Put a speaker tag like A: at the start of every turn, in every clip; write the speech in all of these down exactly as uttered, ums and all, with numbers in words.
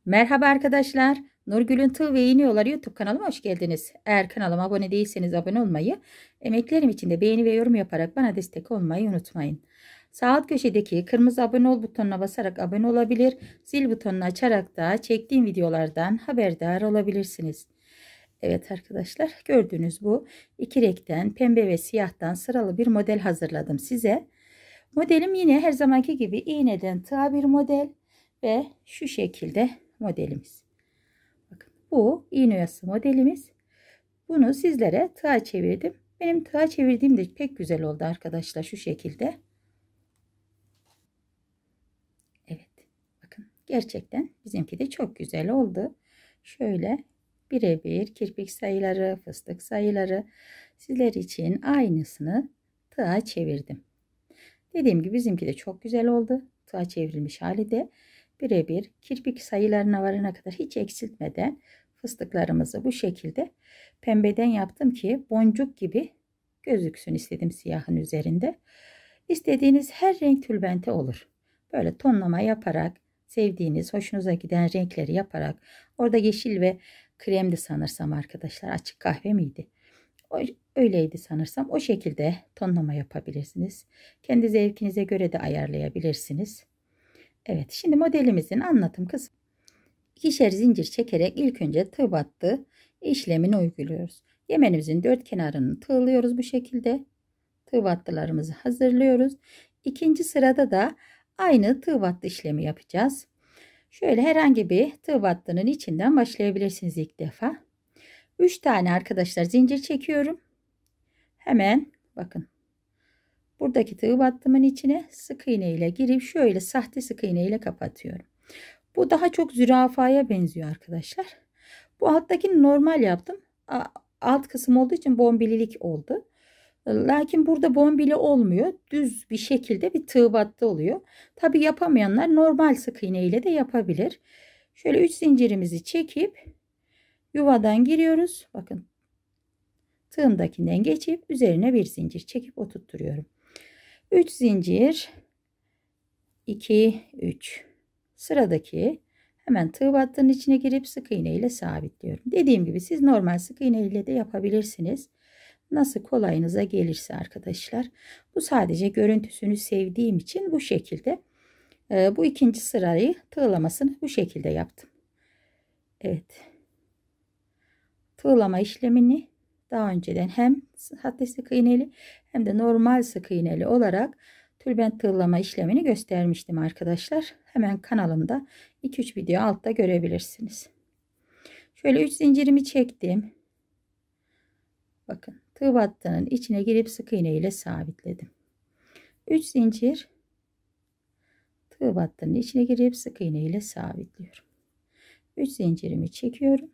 A: Merhaba arkadaşlar. Nurgül'ün Tığ ve İğne Yolları YouTube kanalıma hoş geldiniz. Eğer kanalıma abone değilseniz abone olmayı, emeklerim için de beğeni ve yorum yaparak bana destek olmayı unutmayın. Sağ alt köşedeki kırmızı abone ol butonuna basarak abone olabilir, zil butonunu açarak da çektiğim videolardan haberdar olabilirsiniz. Evet arkadaşlar, gördüğünüz bu iki renkten pembe ve siyahtan sıralı bir model hazırladım size. Modelim yine her zamanki gibi iğneden tığa bir model ve şu şekilde modelimiz. Bakın bu iğne oyası modelimiz. Bunu sizlere tığa çevirdim. Benim tığa çevirdiğim de pek güzel oldu arkadaşlar, şu şekilde. Evet, bakın gerçekten bizimki de çok güzel oldu. Şöyle birebir kirpik sayıları, fıstık sayıları sizler için aynısını tığa çevirdim. Dediğim gibi bizimki de çok güzel oldu. Tığa çevrilmiş hali de birebir kirpik sayılarına varana kadar hiç eksiltmeden fıstıklarımızı bu şekilde pembeden yaptım ki boncuk gibi gözüksün istedim siyahın üzerinde. İstediğiniz her renk tülbente olur. Böyle tonlama yaparak sevdiğiniz, hoşunuza giden renkleri yaparak, orada yeşil ve kremdi sanırsam arkadaşlar, açık kahve miydi? O, öyleydi sanırsam. O şekilde tonlama yapabilirsiniz. Kendi zevkinize göre de ayarlayabilirsiniz. Evet, şimdi modelimizin anlatım kısmı. İkişer zincir çekerek ilk önce tığ battı işlemini uyguluyoruz. Yemenimizin dört kenarını tığlıyoruz bu şekilde. Tığ battılarımızı hazırlıyoruz. İkinci sırada da aynı tığ battı işlemi yapacağız. Şöyle herhangi bir tığ battının içinden başlayabilirsiniz ilk defa. üç tane arkadaşlar zincir çekiyorum. Hemen bakın. Buradaki tığ battımın içine sık iğne ile girip şöyle sahte sık iğne ile kapatıyorum. Bu daha çok zürafaya benziyor arkadaşlar. Bu alttakini normal yaptım. Alt kısım olduğu için bombililik oldu. Lakin burada bombili olmuyor. Düz bir şekilde bir tığ battı oluyor. Tabi yapamayanlar normal sık iğne ile de yapabilir. Şöyle üç zincirimizi çekip yuvadan giriyoruz. Bakın. Tığımdakinden geçip üzerine bir zincir çekip oturtturuyorum. üç zincir, iki, üç. Sıradaki hemen tığ battığının içine girip sık iğne ile sabitliyorum. Dediğim gibi siz normal sık iğne ile de yapabilirsiniz. Nasıl kolayınıza gelirse arkadaşlar. Bu sadece görüntüsünü sevdiğim için bu şekilde e, bu ikinci sırayı tığlamasını bu şekilde yaptım. Evet. Tığlama işlemini daha önceden hem sahte sık iğneli hem de normal sık iğneli olarak tülbent tığlama işlemini göstermiştim arkadaşlar. Hemen kanalımda iki üç video altta görebilirsiniz. Şöyle üç zincirimi çektim. Bakın tığ battının içine girip sık iğne ile sabitledim. üç zincir, tığ battının içine girip sık iğne ile sabitliyorum. üç zincirimi çekiyorum.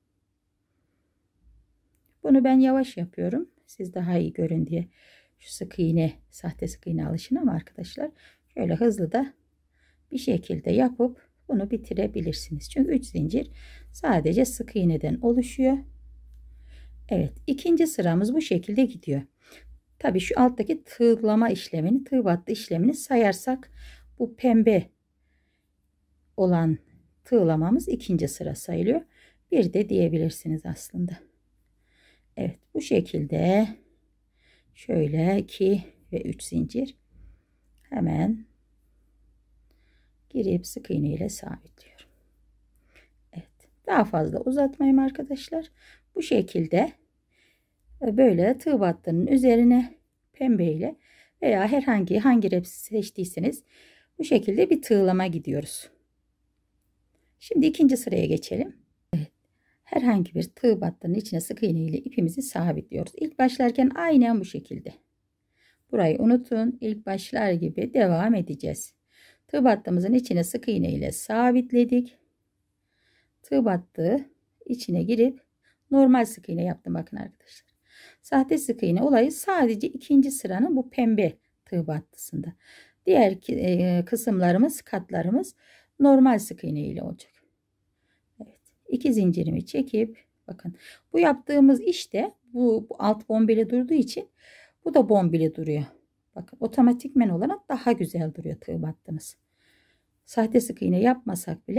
A: Bunu ben yavaş yapıyorum. Siz daha iyi görün diye şu sık iğne, sahte sık iğne alışın ama arkadaşlar şöyle hızlı da bir şekilde yapıp bunu bitirebilirsiniz. Çünkü üç zincir sadece sık iğneden oluşuyor. Evet, ikinci sıramız bu şekilde gidiyor. Tabii şu alttaki tığlama işlemini, tığ battı işlemini sayarsak bu pembe olan tığlamamız ikinci sıra sayılıyor. Bir de diyebilirsiniz aslında. Evet, bu şekilde şöyle iki ve üç zincir hemen girip sık iğne ile sabitliyorum. Evet, daha fazla uzatmayayım arkadaşlar. Bu şekilde böyle tığ battının üzerine pembe ile veya herhangi hangi renk seçtiyseniz bu şekilde bir tığlama gidiyoruz. Şimdi ikinci sıraya geçelim. Evet, herhangi bir tığ battının içine sık iğne ile ipimizi sabitliyoruz. İlk başlarken aynen bu şekilde. Burayı unutun. İlk başlar gibi devam edeceğiz. Tığ battığımızın içine sık iğne ile sabitledik. Tığ battığı içine girip normal sık iğne yaptım bakın arkadaşlar. Sahte sık iğne olayı sadece ikinci sıranın bu pembe tığ battısında. Diğer kısımlarımız, katlarımız normal sık iğne ile olacak. Evet, iki zincirimi çekip bakın bu yaptığımız işte bu, bu alt bombeli durduğu için bu da bombeli duruyor. Bakın otomatikmen olarak daha güzel duruyor tığ battığımız. Sahte sık iğne yapmasak bile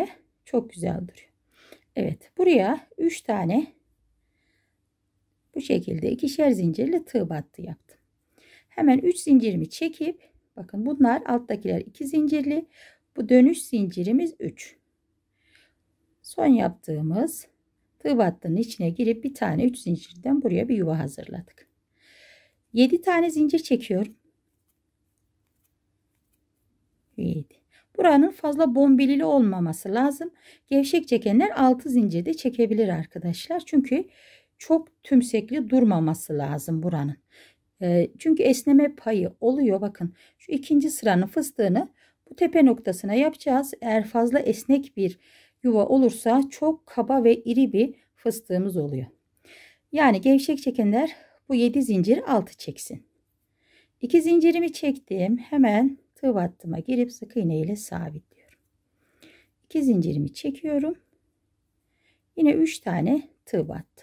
A: Çok güzel duruyor. Evet, buraya üç tane bu şekilde ikişer zincirli tığ battı yaptım. Hemen üç zincirimi çekip, bakın bunlar alttakiler iki zincirli. Bu dönüş zincirimiz üç. Son yaptığımız tığ battının içine girip bir tane üç zincirden buraya bir yuva hazırladık. yedi tane zincir çekiyorum. yedi. Buranın fazla bombilili olmaması lazım. Gevşek çekenler altı zincir de çekebilir arkadaşlar. Çünkü çok tümsekli durmaması lazım buranın. E, çünkü esneme payı oluyor. Bakın şu ikinci sıranın fıstığını bu tepe noktasına yapacağız. Eğer fazla esnek bir yuva olursa çok kaba ve iri bir fıstığımız oluyor. Yani gevşek çekenler bu yedi zincir altı çeksin. iki zincirimi çektim. Hemen tığ battıma girip sık iğne ile sabitliyorum. iki zincirimi çekiyorum. Yine üç tane tığ battı.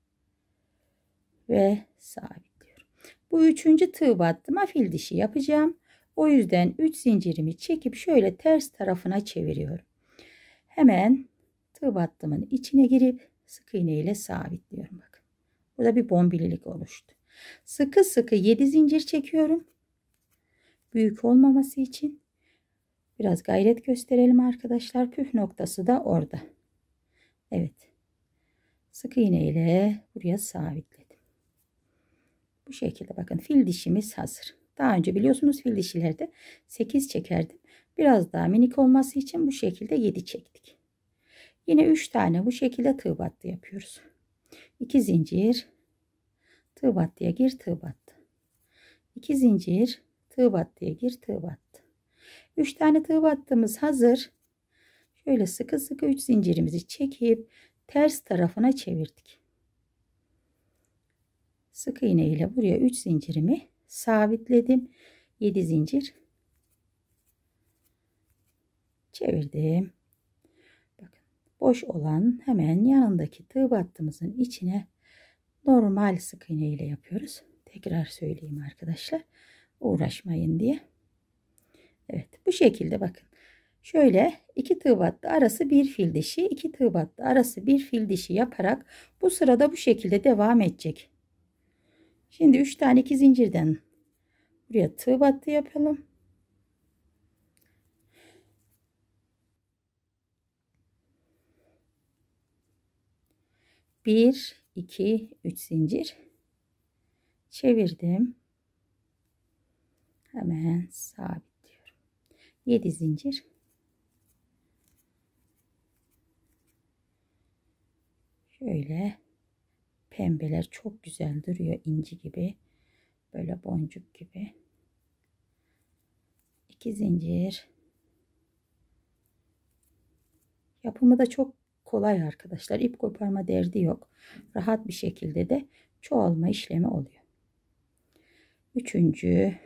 A: Ve sabitliyorum. Bu üçüncü tığ battıma fil dişi yapacağım. O yüzden üç zincirimi çekip şöyle ters tarafına çeviriyorum. Hemen tığ battımın içine girip sık iğne ile sabitliyorum. Bakın. Burada bir bombililik oluştu. Sıkı sıkı yedi zincir çekiyorum. Büyük olmaması için biraz gayret gösterelim arkadaşlar. Püf noktası da orada. Evet. Sık iğne ile buraya sabitledim. Bu şekilde bakın fil dişimiz hazır. Daha önce biliyorsunuz fil dişilerde sekiz çekerdim. Biraz daha minik olması için bu şekilde yedi çektik. Yine üç tane bu şekilde tığ battı yapıyoruz. iki zincir tığ battıya gir, tığ battı. iki zincir tığ battıya gir, tığ battı. üç tane tığ battığımız hazır. Şöyle sıkı sıkı üç zincirimizi çekip ters tarafına çevirdik. Sık iğne ile buraya üç zincirimi sabitledim. yedi zincir çevirdim. Bakın boş olan hemen yanındaki tığ battığımızın içine normal sık iğne ile yapıyoruz. Tekrar söyleyeyim arkadaşlar, uğraşmayın diye. Evet, bu şekilde bakın. Şöyle iki tığ battı arası bir fil dişi, iki tığ battı arası bir fil dişi yaparak bu sırada bu şekilde devam edecek. Şimdi üç tane iki zincirden buraya tığ battı yapalım. bir iki üç zincir çevirdim. Hemen sabitliyorum. yedi zincir. Şöyle pembeler çok güzel duruyor, inci gibi, böyle boncuk gibi. iki zincir. Yapımı da çok kolay arkadaşlar. İp koparma derdi yok. Rahat bir şekilde de çoğalma işlemi oluyor. Üçüncü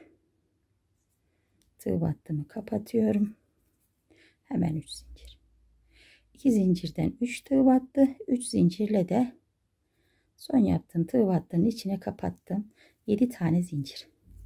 A: tığ battımı kapatıyorum. Hemen üç zincir. iki zincirden üç tığ battı. üç zincirle de son yaptığım tığ battının içine kapattım. yedi tane zincir.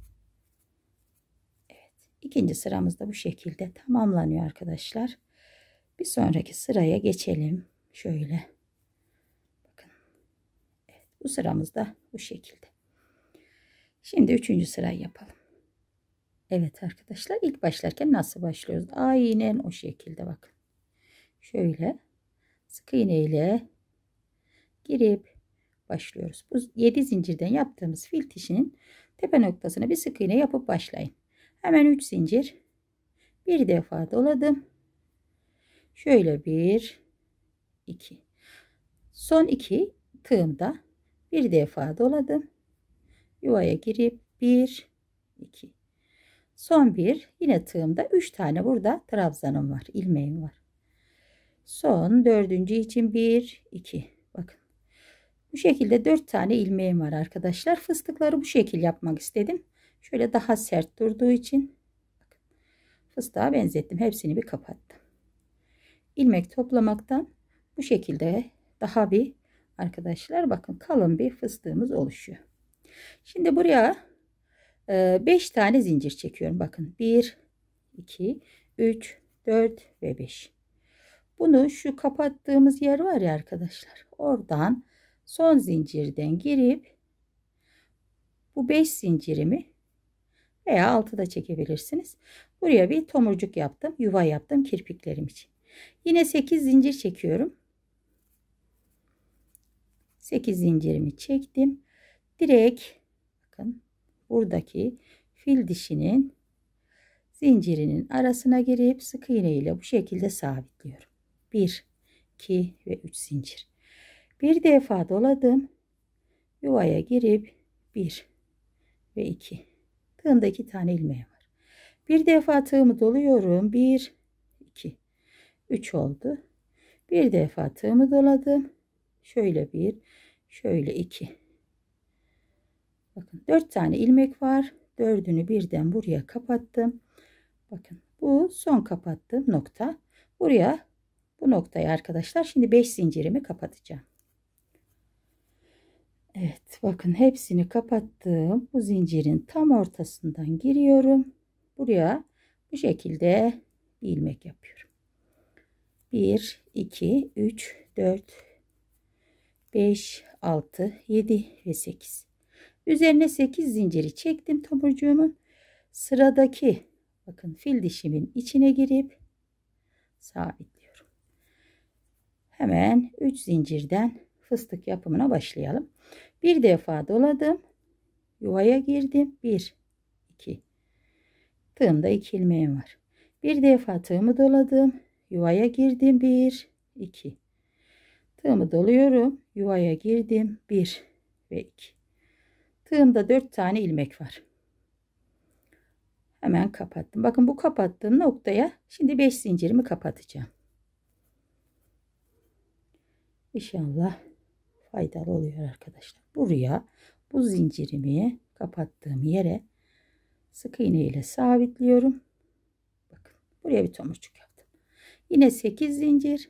A: Evet. İkinci sıramız da bu şekilde tamamlanıyor arkadaşlar. Bir sonraki sıraya geçelim. Şöyle. Bakın. Evet, bu sıramız da bu şekilde. Şimdi üçüncü sırayı yapalım. Evet arkadaşlar, ilk başlarken nasıl başlıyoruz? Aynen o şekilde bakın. Şöyle sık iğne ile girip başlıyoruz. Bu yedi zincirden yaptığımız fil dişinin tepe noktasına bir sık iğne yapıp başlayın. Hemen üç zincir bir defa doladım. Şöyle bir iki, son iki tığımda bir defa doladım. Yuvaya girip bir iki, son bir, yine tığımda üç tane burada trabzanım var, ilmeğim var. Son dördüncü için bir iki, bakın bu şekilde dört tane ilmeğim var arkadaşlar. Fıstıkları bu şekil yapmak istedim. Şöyle daha sert durduğu için bakın, fıstığa benzettim. Hepsini bir kapattım. İlmek toplamaktan bu şekilde daha bir arkadaşlar bakın kalın bir fıstığımız oluşuyor. Şimdi buraya beş tane zincir çekiyorum. Bakın bir iki üç dört ve beş. Bunu şu kapattığımız yer var ya arkadaşlar. Oradan son zincirden girip bu beş zincirimi veya altı da çekebilirsiniz. Buraya bir tomurcuk yaptım. Yuva yaptım kirpiklerim için. Yine sekiz zincir çekiyorum. sekiz zincirimi çektim. Direkt bakın buradaki fil dişinin zincirinin arasına girip sık iğne ile bu şekilde sabitliyorum. bir, iki ve üç zincir. Bir defa doladım. Yuvaya girip bir ve iki. Tığımda iki tane ilmeğim var. Bir defa tığımı doluyorum. bir, iki, üç oldu. Bir defa tığımı doladım. Şöyle bir, şöyle iki. Bakın dört tane ilmek var. Dördünü birden buraya kapattım. Bakın bu son kapattığım nokta. Buraya bu noktayı arkadaşlar şimdi beş zincirimi kapatacağım. Evet bakın hepsini kapattım. Bu zincirin tam ortasından giriyorum. Buraya bu şekilde bir ilmek yapıyorum. bir, iki, üç, dört, beş, altı, yedi ve sekiz. Üzerine sekiz zinciri çektim tomurcuğumun. Sıradaki bakın fil dişimin içine girip sabitliyorum. Hemen üç zincirden fıstık yapımına başlayalım. Bir defa doladım. Yuvaya girdim. bir, iki. Tığımda iki ilmeğim var. Bir defa tığımı doladım. Yuvaya girdim. bir, iki. Tığımı doluyorum. Yuvaya girdim. bir ve iki. Tığımda dört tane ilmek var. Hemen kapattım. Bakın bu kapattığım noktaya şimdi beş zincirimi kapatacağım. İnşallah faydalı oluyor arkadaşlar. Buraya bu zincirimi kapattığım yere sık iğne ile sabitliyorum. Bakın buraya bir tomurcuk yaptım. Yine sekiz zincir.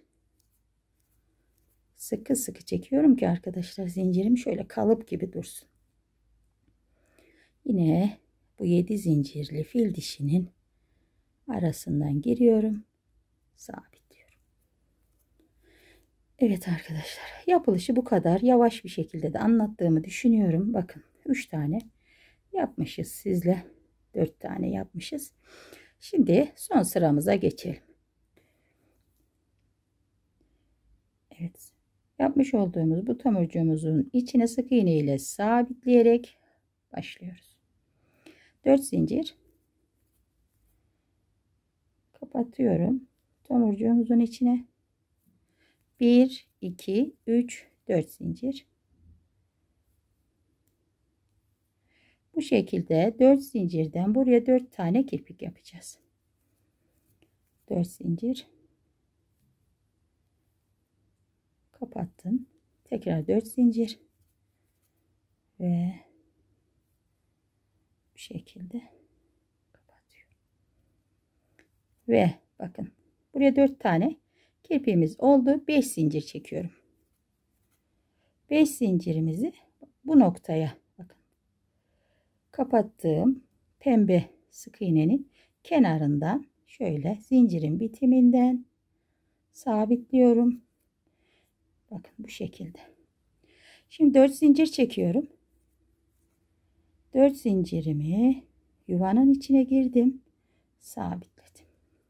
A: Sıkı sıkı çekiyorum ki arkadaşlar zincirimi şöyle kalıp gibi dursun. Yine bu yedi zincirli fil dişinin arasından giriyorum. Sabitliyorum. Evet arkadaşlar yapılışı bu kadar. Yavaş bir şekilde de anlattığımı düşünüyorum. Bakın üç tane yapmışız sizle. dört tane yapmışız. Şimdi son sıramıza geçelim. Evet. Yapmış olduğumuz bu tomurcuğumuzun içine sık iğne ile sabitleyerek başlıyoruz. dört zincir kapatıyorum. Tomurcuğumuzun içine bir, iki, üç, dört zincir. Bu şekilde dört zincirden buraya dört tane kirpik yapacağız. dört zincir kapattım. Tekrar dört zincir ve bu şekilde kapatıyorum. Ve bakın buraya dört tane kirpiğimiz oldu. beş zincir çekiyorum. beş zincirimizi bu noktaya bakın kapattığım pembe sık iğnenin kenarından şöyle zincirin bitiminden sabitliyorum. Bakın bu şekilde. Şimdi dört zincir çekiyorum. dört zincirimi yuvanın içine girdim. Sabitledim.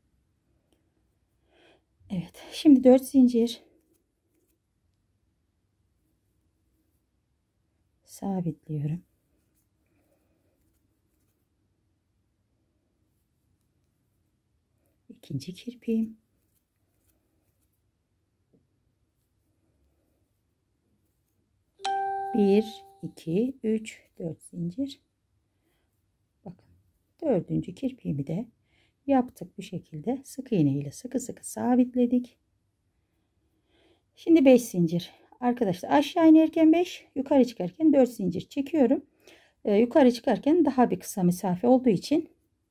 A: Evet. Şimdi dört zincir sabitliyorum. İkinci kirpiğim. bir, iki, üç, dört zincir. Bakın. Dördüncü kirpiğimi de yaptık bu şekilde. Sık iğne ile sıkı sıkı sabitledik. Şimdi beş zincir. Arkadaşlar aşağı inerken beş, yukarı çıkarken dört zincir çekiyorum. Ee, yukarı çıkarken daha bir kısa mesafe olduğu için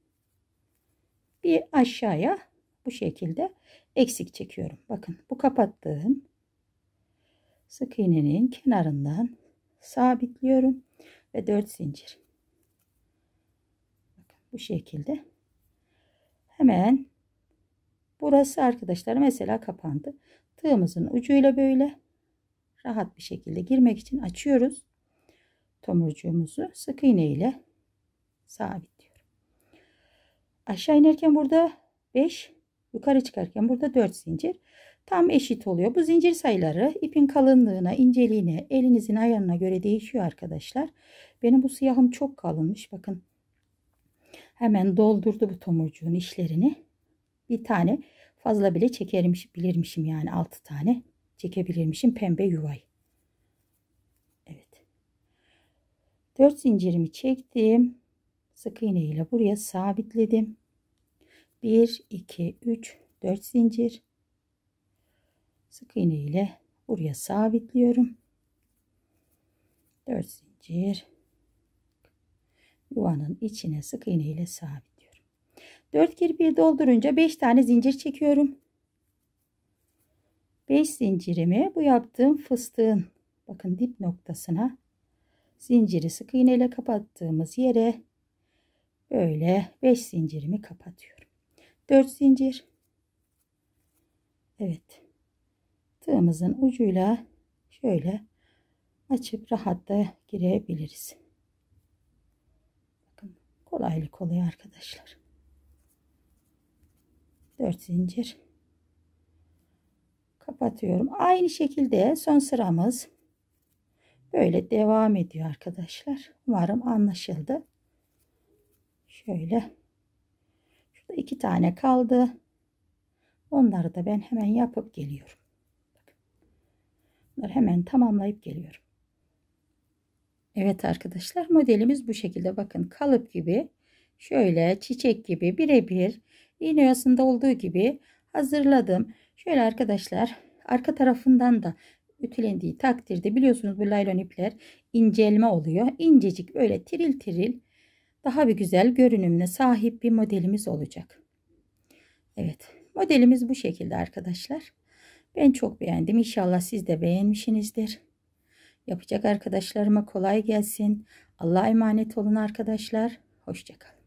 A: bir aşağıya bu şekilde eksik çekiyorum. Bakın bu kapattığım sık iğnenin kenarından sabitliyorum ve dört zincir. Bakın bu şekilde. Hemen Burası arkadaşlar mesela kapandı. Tığımızın ucuyla böyle rahat bir şekilde girmek için açıyoruz. Tomurcuğumuzu sık iğne ile sabitliyorum. Aşağı inerken burada beş, yukarı çıkarken burada dört zincir. Tam eşit oluyor. Bu zincir sayıları ipin kalınlığına, inceliğine, elinizin ayarına göre değişiyor arkadaşlar. Benim bu siyahım çok kalınmış. Bakın. Hemen doldurdu bu tomurcuğun işlerini. Bir tane fazla bile çekermiş bilirmişim, yani altı tane çekebilirmişim pembe yuvayı. Evet. dört zincirimi çektim. Sık iğne ile buraya sabitledim. bir, iki, üç, dört zincir. Sık iğne ile buraya sabitliyorum. dört zincir. Yuvanın içine sık iğne ile sabitliyorum. dört kirpiği doldurunca beş tane zincir çekiyorum. beş zincirimi bu yaptığım fıstığın bakın dip noktasına, zinciri sık iğne ile kapattığımız yere böyle beş zincirimi kapatıyorum. dört zincir. Evet. Tığımızın ucuyla şöyle açıp rahat da girebiliriz. Bakın kolaylık oluyor arkadaşlar. dört zincir kapatıyorum. Aynı şekilde son sıramız böyle devam ediyor arkadaşlar. Umarım anlaşıldı. Şöyle şurada iki tane kaldı. Onları da ben hemen yapıp geliyorum. Bunları hemen tamamlayıp geliyorum. Evet arkadaşlar, modelimiz bu şekilde. Bakın kalıp gibi, şöyle çiçek gibi birebir iğne oyasında olduğu gibi hazırladım. Şöyle arkadaşlar, arka tarafından da ütülendiği takdirde biliyorsunuz bu laylon ipler incelme oluyor. İncecik böyle tiril tiril daha bir güzel görünümüne sahip bir modelimiz olacak. Evet, modelimiz bu şekilde arkadaşlar. Ben çok beğendim. İnşallah siz de beğenmişsinizdir. Yapacak arkadaşlarıma kolay gelsin. Allah'a emanet olun arkadaşlar. Hoşça kalın.